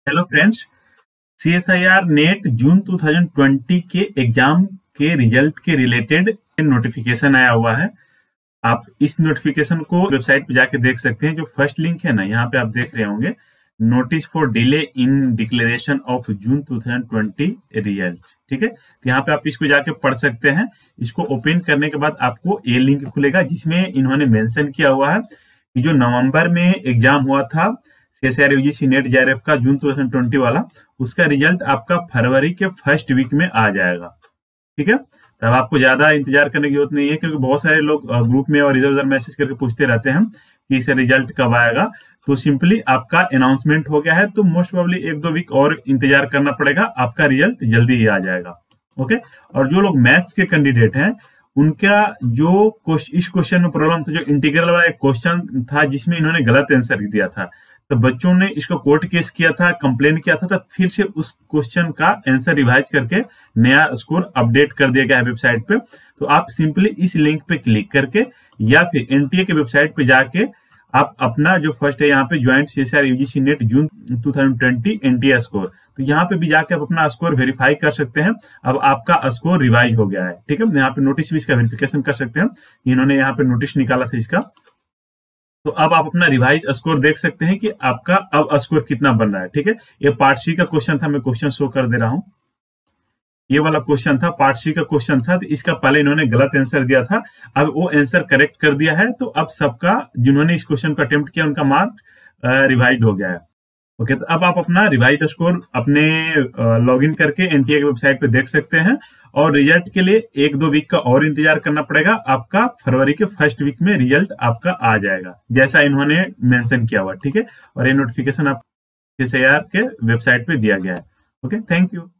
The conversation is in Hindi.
Hello friends, CSIR NET June 2020 के एग्जाम के रिजल्ट के रिलेटेड नोटिफिकेशन आया हुआ है। आप इस नोटिफिकेशन को वेबसाइट पे जाके देख सकते हैं। जो फर्स्ट लिंक है ना, यहाँ पे आप देख रहे होंगे, notice for delay in declaration of June 2020 result. ठीक है, तो यहाँ पे आप इसको जाके पढ़ सकते हैं। इसको ओपन करने के बाद आपको ये लिंक खुलेगा जिसमें इन्होंने मेंशन किया हुआ है कि जो नवंबर में एग्जाम हुआ था सीएसआईआर यूजीसी नेट जेआरएफ का जून 2020 वाला, उसका रिजल्ट आपका फरवरी के फर्स्ट वीक में आ जाएगा। ठीक है, तब आपको ज्यादा इंतजार करने की जरूरत नहीं है, क्योंकि बहुत सारे लोग ग्रुप में और इधर उधर मैसेज करके पूछते रहते हैं कि इसका रिजल्ट कब आएगा। तो सिंपली आपका अनाउंसमेंट हो गया है, तो मोस्ट प्रोबेबली 1-2 वीक और इंतजार करना पड़ेगा, आपका रिजल्ट जल्दी ही आ जाएगा। ओके, और जो लोग मैथ्स के कैंडिडेट हैं उनका जो इस क्वेश्चन में प्रॉब्लम था, जो इंटीग्रल वाला एक क्वेश्चन था जिसमें इन्होंने गलत आंसर दिया था, तो बच्चों ने इसको कोर्ट केस किया था, कंप्लेन किया था, तो फिर से उस क्वेश्चन का आंसर रिवाइज करके नया स्कोर अपडेट कर दिया गया है वेबसाइट पे। तो आप सिंपली इस लिंक पे क्लिक करके या फिर एनटीए के वेबसाइट पे जाके आप अपना जो फर्स्ट है यहाँ पे joint CSIR UGC NET June 2020 NTA score, तो यहाँ पे भी जाके आप अपना स्कोर वेरीफाई कर सकते हैं। अब आपका स्कोर रिवाइज हो गया है। ठीक है, यहाँ पे नोटिस भी इसका वेरिफिकेशन कर सकते हैं। इन्होंने यहाँ पे नोटिस निकाला था इसका, तो अब आप अपना रिवाइज स्कोर देख सकते हैं कि आपका अब स्कोर कितना बन रहा है। ठीक है, ये पार्ट सी का क्वेश्चन था, मैं क्वेश्चन शो कर दे रहा हूं। ये वाला क्वेश्चन था, पार्ट सी का क्वेश्चन था, तो इसका पहले इन्होंने गलत आंसर दिया था, अब वो आंसर करेक्ट कर दिया है। तो अब सबका जिन्होंने इस क्वेश्चन को अटेम्प्ट किया उनका मार्क रिवाइज हो गया है। ओके, तो अब आप अपना रिवाइज स्कोर अपने लॉगिन करके एनटीए की वेबसाइट पे देख सकते हैं, और रिजल्ट के लिए 1-2 वीक का और इंतजार करना पड़ेगा। आपका फरवरी के फर्स्ट वीक में रिजल्ट आपका आ जाएगा, जैसा इन्होंने मेंशन किया हुआ। ठीक है, और ये नोटिफिकेशन आप सीएसआईआर के वेबसाइट पे दिया गया है। Okay, thank you.